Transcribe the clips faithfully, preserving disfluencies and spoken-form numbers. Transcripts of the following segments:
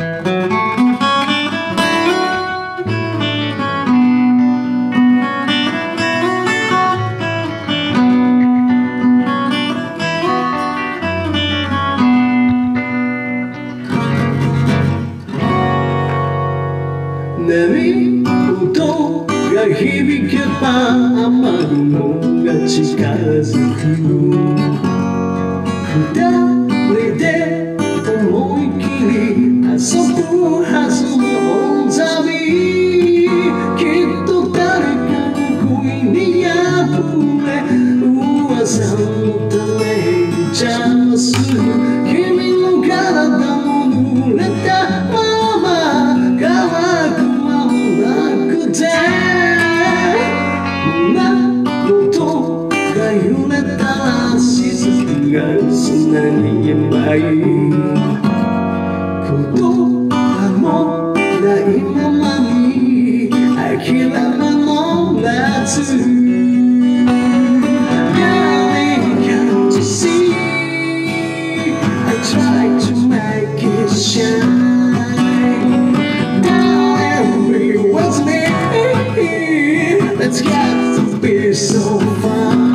波音が響けば雨雲が近づく二人で思い切り遊ぶはずの旅きっと誰かの恋に破れ噂のために邪魔する君の体も濡れたまま乾く揺れたら雫が砂に舞い言葉もないままに諦めの夏Darling, can't you see I try to make it shine Darling, be with me Let's get to be so fun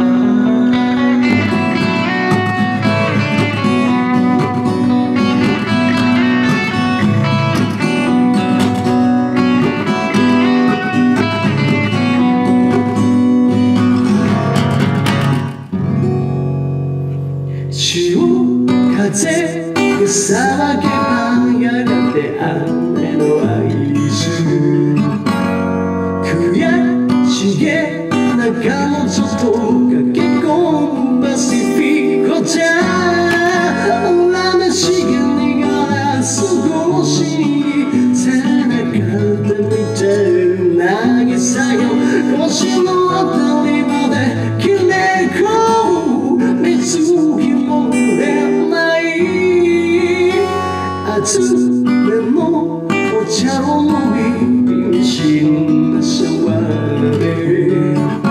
風が騒げばやがて雨の合図悔しげな彼女と駆け込むパシフィコじゃ恨めしげながら過ごしに背中で見てる渚よ腰のあたりまで切れ込む水着も濡れない熱めのお茶を飲み意味深なシャワーで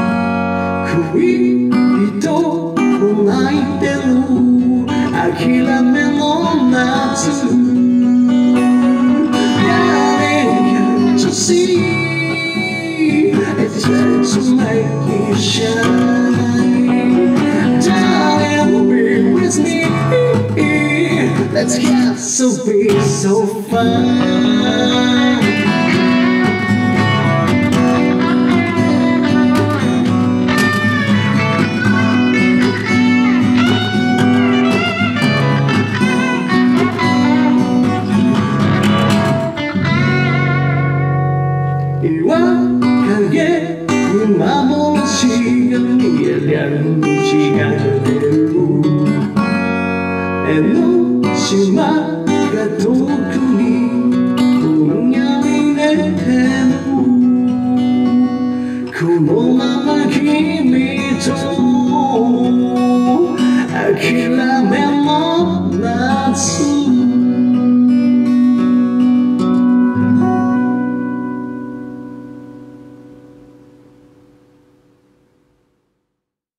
恋人も泣いてる諦めの夏 Darling, can't you see I try to make it shine Darling, be with me Let's get so big, so fun岩陰に幻が見えりゃ虹が出る江ノ島が遠くにぼんやり出て